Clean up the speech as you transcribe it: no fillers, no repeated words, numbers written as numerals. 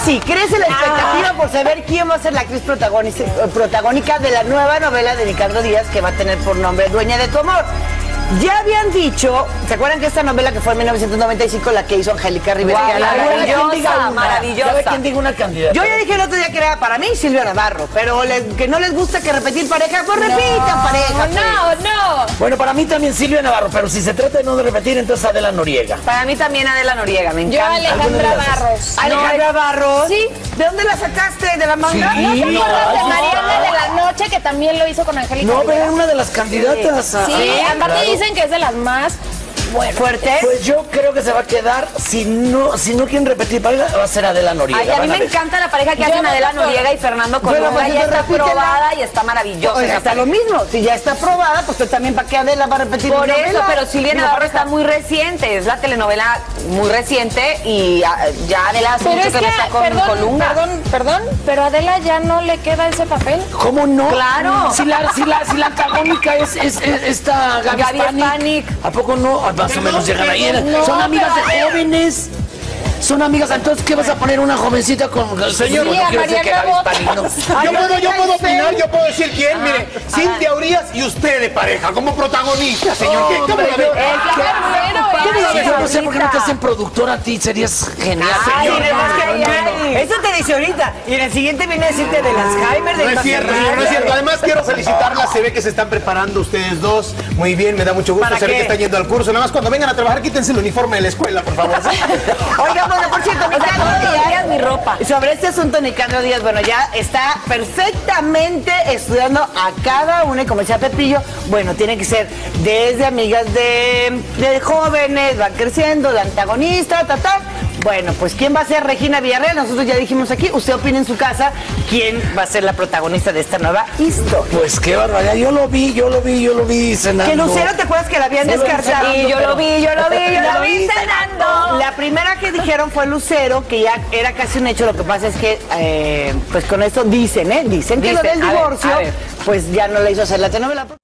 sí, crece la expectativa por saber quién va a ser la actriz protagónica de la nueva novela de Ricardo Díaz, que va a tener por nombre Dueña de tu amor. Ya habían dicho, ¿se acuerdan que esta novela que fue en 1995 la que hizo Angélica Rivera? Maravillosa, maravillosa. ¿Sabe quién diga una candidata? Yo ya dije el otro día que era para mí Silvia Navarro, pero que no les gusta que repetir pareja, pues repitan pareja. No. Bueno, para mí también Silvia Navarro, pero si se trata de no repetir, entonces Adela Noriega. Para mí también Adela Noriega, me encanta. Yo Alejandra Barros. Alejandra Barros. Sí. ¿De dónde la sacaste? ¿De la manga? Sí. ¿No te acuerdas de No, Mariana de la Noche, que también lo hizo con Angélica No, pero Rivera? era una de las candidatas. Sí, aparte claro. dicen que es de las más fuertes. Pues yo creo que se va a quedar, si no quieren repetir pareja, va a ser Adela Noriega. Ay, a mí me encanta la pareja que hacen Adela Noriega y Fernando Colunga. pues, Ya está repítela. probada y está maravillosa. Pues esa está pareja. lo mismo. Si ya está aprobada, pues tú también para qué Adela va a repetir Por una eso, novela. pero Silvia Y la Navarro pareja. está muy reciente, es la telenovela muy reciente y ya Adela hace Pero mucho es que que, no está con Colunga. perdón, pero a Adela ya no le queda ese papel. ¿Cómo no? Claro. Si la antagónica es esta Gaby Spanik. ¿A poco no? Más o menos llegan ahí. Son amigas de jóvenes. Son amigas, entonces ¿qué vas a poner una jovencita con señor? Sí, No a quiero decir que Gaby Mariana Spanik, no. Yo puedo opinar, yo puedo decir quién. Mire, Cintia Urias y usted de pareja, como protagonista, señor. ¿Cómo la ve? Si yo no sé por qué no te hacen productor a ti, serías genial. Ay, señor. además que eso te dice ahorita. Y en el siguiente viene a decirte del Alzheimer, del No es cierto, señor, no es cierto. Además quiero felicitarlas, se ve que se están preparando ustedes dos. Muy bien, me da mucho gusto, ¿Para se ve qué? que están yendo al curso. Nada más cuando vengan a trabajar, quítense el uniforme de la escuela, por favor. Oiga, bueno, por cierto, Nicandro Díaz, mi ropa. sobre este asunto, Nicandro Díaz, bueno, ya está perfectamente estudiando a cada una, y como decía Pepillo, bueno, tiene que ser desde amigas de jóvenes, van creciendo, de antagonista, Bueno, pues ¿quién va a ser Regina Villarreal? Nosotros ya dijimos aquí, usted opina en su casa quién va a ser la protagonista de esta nueva historia. Pues qué barbaridad, yo lo vi cenando. Que Lucero, ¿te acuerdas que la habían descartado? Y yo lo vi cenando. La primera que dijeron fue Lucero, que ya era casi un hecho. Lo que pasa es que, pues con esto dicen que lo del Dicen, a ver, divorcio, a ver. pues ya no le hizo hacer la telenovela.